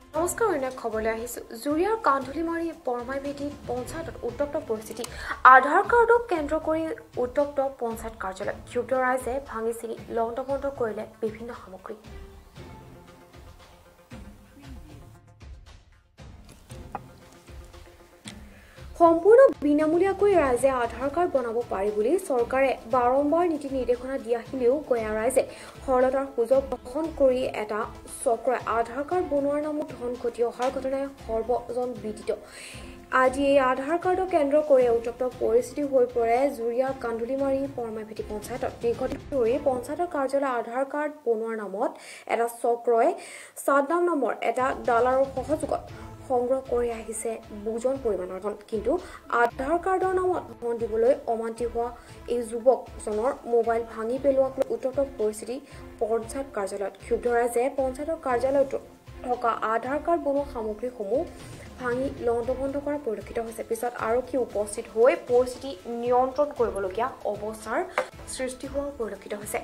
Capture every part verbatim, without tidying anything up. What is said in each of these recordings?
নমস্কাৰ অন্য খবৰলৈ আহিছোঁ জুৰিয়াৰ কান্ধুলিমাৰী পৰমাই ভেটিত পঞ্চায়তত উত্তপ্ত পৰিস্থিতি আধাৰ কাৰ্ডক কেন্দ্ৰ কৰি উত্তপ্ত পঞ্চায়ত কাৰ্যালয় ক্ষুব্ধ ৰাইজে ভাঙি চিঙি লণ্ডভণ্ড কৰিলে বিভিন্ন সামগ্ৰী সম্পূৰ্ণ বিনামূলীয়াকৈ ৰাইজে আধাৰ কাৰ্ড বনাব পাৰি বুলি চৰকাৰে বাৰম্বাৰ নীতি নিৰ্দেশনা দিয়াহিলেও গঞা ৰাইজে সৰলতাৰ সুযোগ গ্ৰহণ কৰি এটা চক্ৰই আধাৰ কাৰ্ড বনোৱাৰ নামত ধন ঘটি অহাৰ ঘটনাই সৰ্বজন বিদিত আজি এই আধাৰ কাৰ্ডক কেন্দ্ৰ কৰি উত্তপ্ত পৰিস্থিতি হৈ পৰে জুৰিয়াৰ কান্ধুলিমাৰী পৰমাইভেটি পঞ্চায়তত দীৰ্ঘদিন ধৰি পঞ্চায়তৰ কাৰ্যালয় আধাৰ কাৰ্ড বনোৱাৰ নামত এটা চক্ৰই সাদ্দাম নামৰ এটা দালালৰ সহযোগত সংগ্ৰহ কৰি আহিছে বুজন পৰিমাণৰ ধন কিন্তু আধাৰ কাৰ্ডৰ নামত ধন দিবলৈ অমান্তি হোৱা এই যুৱকজনৰ মোবাইল ভাঙি পেলোৱাক লৈ উত্তপ্ত পৰিস্থিতি পঞ্চায়ত কাৰ্যালয়ত ক্ষুব্ধ ৰাইজে পঞ্চায়তৰ কাৰ্যালয়ত থকা আধাৰ কাৰ্ড বনোৱা সামগ্ৰীসমূহ ভাঙি লণ্ডভণ্ড কৰা পৰিলক্ষিত হৈছে পিছত আৰক্ষী উপস্থিত হৈ পৰিস্থিতি নিয়ন্ত্ৰণ কৰিবলগীয়া অৱস্থাৰ সৃষ্টি হোৱা পৰিলক্ষিত হৈছে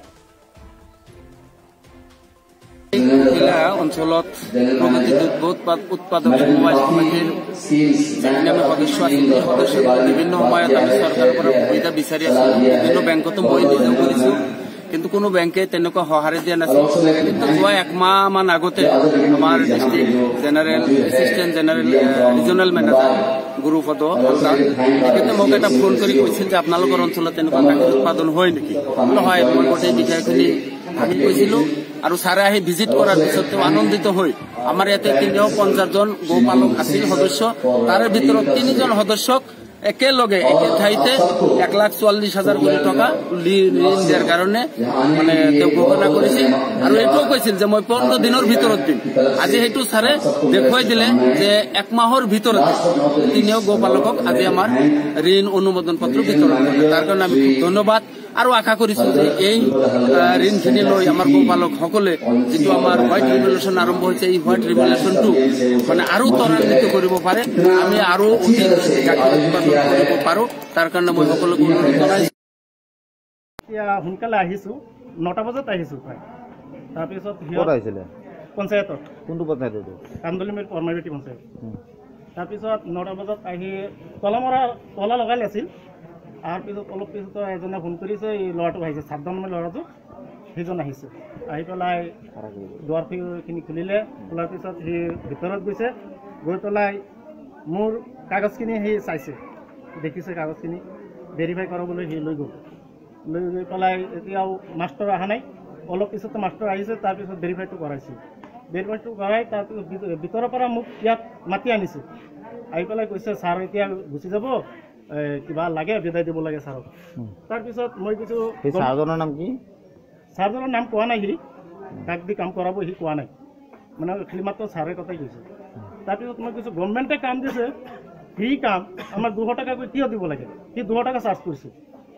অঞ্চলত প্ৰগতি দুগ্ধ উৎপাদক সমবায় সমিতিৰ যিখিনি সদস্য আছিল সেই সদস্যসকলে বিভিন্ন সময়ত আমি চৰকাৰৰ পৰা সুবিধা বিচাৰি আছো বিভিন্ন বেংকতো মই নিজে কৰিছো কিন্তু কোনো বেংকে তেনেকুৱা সঁহাৰি দিয়া নাছিল কিন্তু যোৱা একমাহ মান আগতে আমাৰ district general assistant general regional manager Gurupada Haldar তেখেতে মোক এটা ফোন কৰি কৈছিল যে আপোনালোকৰ অঞ্চলত তেনেকুৱা গাখীৰ উৎপাদন হয় নেকি নহয় মই গোটেই বিষয়খিনি ভাবি কৈছিলো আৰু ছাৰে আহি ভিজিট কৰাৰ পিছত তেওঁ আনন্দিত হৈ আমাৰ ইয়াতে তিনিশ পঞ্চাছজন গৌপালক আছিল সদস্য তাৰে ভিতৰত তিনিজন সদস্যক একেলগে একে ঠাইতে এক লাখ চুৱাল্লিছ হাজাৰ কোটি টকা ঋণ দিয়াৰ কাৰণে মানে তেওঁ ঘোষণা কৰিছিল আৰু এইটোও কৈছিল যে মই পোন্ধৰ দিনৰ ভিতৰত দিম আজি সেইটো ছাৰে দেখুৱাই দিলে যে এক মাহৰ ভিতৰতে তিনিও গৌপালকক আজি আমাৰ ঋণ অনুমোদন পত্ৰ বিতৰণ কৰিলে তাৰ কাৰণে আমি ধন্যবাদ আৰু আশা কৰিছো যে এই ঋণখিনি লৈ আমাৰ গৌপালকসকলে যিটো আমাৰ হোৱাইট ৰিভলিউশ্যন আৰম্ভ হৈছে এই হোৱাইট ৰিভলিউশ্যনটো মানে আৰু ত্বৰান্বিত কৰিব পাৰে আমি আৰু অধিক গাখীৰ উৎপাদন কৰিব পাৰোঁ তাৰ কাৰণে মই সকলোকে অনুৰোধ জনাইছো এতিয়া সোনকালে আহিছো নটা বজাত আহিছো প্ৰায় তাৰপিছত পঞ্চায়তত কোনটো পঞ্চায়ত কান্ধুলিমাৰী পৰমাইভেটি পঞ্চায়ত তাৰপিছত নটা বজাত আহি তলা মৰা তলা লগাই আছিল তাৰপিছত অলপ পিছত এজনে ফোন কৰিছে এই ল'ৰাটো আহিছে সাদ্দাম নামৰ ল'ৰাটো সেইজন আহিছে আহি পেলাই দুৱাৰখিনি খুলিলে খোলাৰ পিছত সি ভিতৰত গৈছে গৈ পেলাই মোৰ কাগজখিনি সি চাইছে দেখিছে কাগজখিনি ভেৰিফাই কৰাবলৈ সি লৈ গ'ল লৈ গৈ পেলাই এতিয়াও মাষ্টৰ অহা নাই অলপ পিছতে মাষ্টৰ আহিছে তাৰপিছত ভেৰিফাইটো কৰাইছে ভেৰিফাইটো কৰাই তাৰপিছত ভিতৰৰ পৰা মোক ইয়াত মাতি আনিছে আহি পেলাই কৈছে ছাৰ এতিয়া গুচি যাব কিবা লাগে বিদায় দিব লাগে ছাৰক তাৰপিছত মই কিছু ছাৰজনৰ নাম কি ছাৰজনৰ নাম কোৱা নাই সি তাক দি কাম কৰাব সি কোৱা নাই মানে খালি মাত্ৰ ছাৰে কথাই কৈছে তাৰপিছত মই কিছু গভৰ্ণমেণ্টে কাম দিছে সি কাম আমাৰ দুশ টকাকৈ কিয় দিব লাগে সি দুশ টকা চাৰ্জ কৰিছে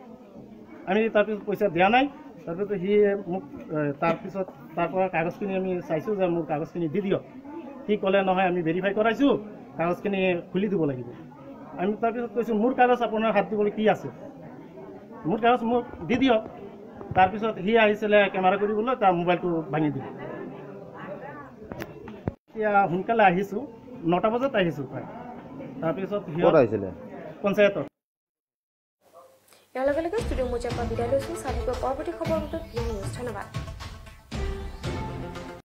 আমি তাৰপিছত পইচা দিয়া নাই তাৰপিছত সি মোক তাৰপিছত তাৰ পৰা কাগজখিনি আমি চাইছোঁ যে মোৰ কাগজখিনি দি দিয়ক সি ক'লে নহয় আমি ভেৰিফাই কৰাইছোঁ কাগজখিনি খুলি দিব লাগিব আমি তাৰপিছত কৈছোঁ মোৰ কাগজ আপোনাৰ হাত দিবলৈ কি আছে মোৰ কাগজ মোক দি দিয়ক তাৰপিছত সি আহিছিলে কেমেৰা কৰিবলৈ তাৰ মোবাইলটো ভাঙি দিলে এতিয়া সোনকালে আহিছোঁ নটা বজাত আহিছোঁ প্ৰায় তাৰপিছত পঞ্চায়তত ইয়াৰ লগে লগে ষ্টুডিঅ' মুজাপা বিদায় লৈছোঁ চাবিকৈ পৰৱৰ্তী খবৰ ধন্যবাদ।